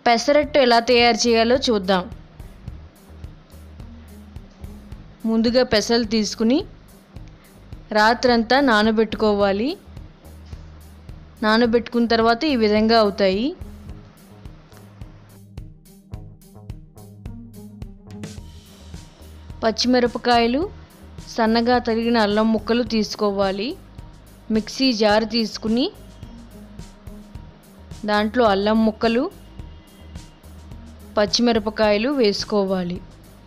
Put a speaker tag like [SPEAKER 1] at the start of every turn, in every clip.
[SPEAKER 1] పెసరట్టు ఎలా తయారు చేయాలో చూద్దాం. ముందుగా పెసలు తీసుకుని రాత్రంతా నానబెట్టుకోవాలి. నానబెట్టుకున్న తర్వాత ఈ విధంగా అవుతాయి. పచ్చిమిరపకాయలు, సన్నగా తరిగిన అల్లం ముక్కలు తీసుకోవాలి. మిక్సీ జార్ తీసుకుని దాంట్లో అల్లం ముక్కలు, పచ్చిమిరపకాయలు వేసుకోవాలి.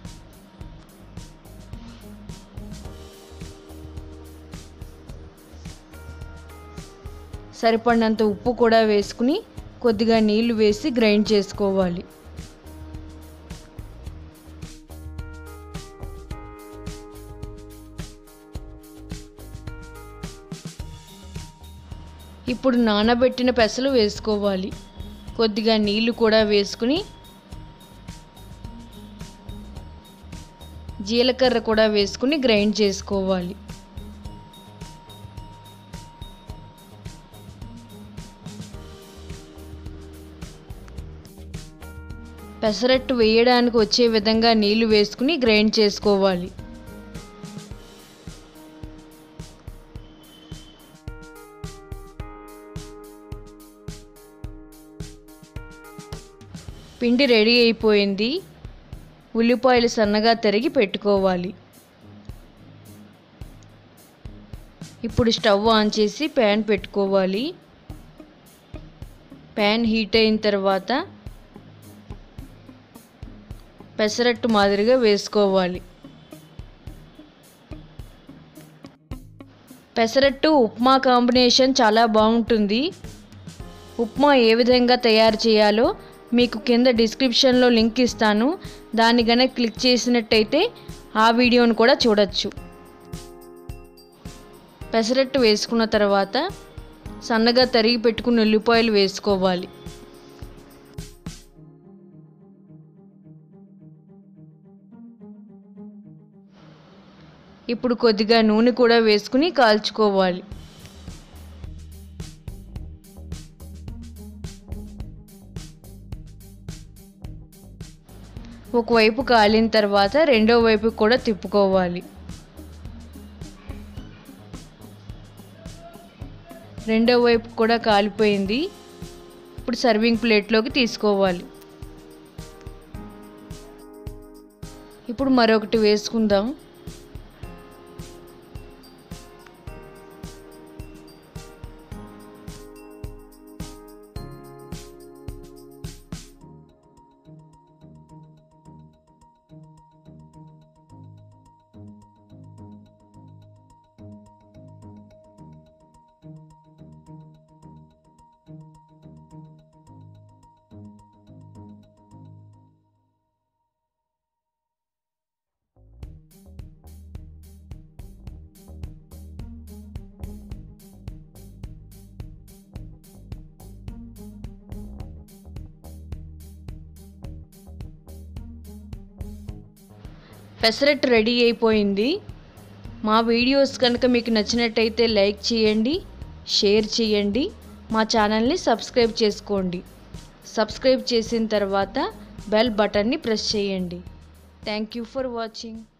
[SPEAKER 1] సరిపడినంత ఉప్పు కూడా వేసుకుని కొద్దిగా నీళ్లు వేసి గ్రైండ్ చేసుకోవాలి. ఇప్పుడు నానబెట్టిన పెసలు వేసుకోవాలి. కొద్దిగా నీళ్లు కూడా వేసుకుని జీలకర్ర కూడా వేసుకుని గ్రైండ్ చేసుకోవాలి. పెసరట్టు వేయడానికి వచ్చే విధంగా నీళ్లు వేసుకుని గ్రైండ్ చేసుకోవాలి. పిండి రెడీ అయిపోయింది. ఉల్లిపాయలు సన్నగా తరిగి పెట్టుకోవాలి. ఇప్పుడు స్టవ్ ఆన్ చేసి ప్యాన్ పెట్టుకోవాలి. ప్యాన్ హీట్ అయిన తర్వాత పెసరట్టు మాదిరిగా వేసుకోవాలి. పెసరట్టు ఉప్మా కాంబినేషన్ చాలా బాగుంటుంది. ఉప్మా ఏ విధంగా తయారు చేయాలో మీకు కింద డిస్క్రిప్షన్లో లింక్ ఇస్తాను. దాన్ని గనక క్లిక్ చేసినట్టయితే ఆ వీడియోను కూడా చూడొచ్చు. పెసరట్టు వేసుకున్న తర్వాత సన్నగా తరిగి పెట్టుకున్న ఉల్లిపాయలు వేసుకోవాలి. ఇప్పుడు కొద్దిగా నూనె కూడా వేసుకుని కాల్చుకోవాలి. ఒకవైపు కాలిన తర్వాత రెండో వైపు కూడా తిప్పుకోవాలి. రెండో వైపు కూడా కాలిపోయింది. ఇప్పుడు సర్వింగ్ ప్లేట్లోకి తీసుకోవాలి. ఇప్పుడు మరొకటి వేసుకుందాం. పెసరట్టు రెడీ అయిపోయింది. మా వీడియోస్ కనుక మీకు నచ్చినట్టయితే లైక్ చేయండి, షేర్ చేయండి, మా ఛానల్ని సబ్స్క్రైబ్ చేసుకోండి. సబ్స్క్రైబ్ చేసిన తర్వాత బెల్ బటన్ని ప్రెస్ చేయండి. Thank you for watching.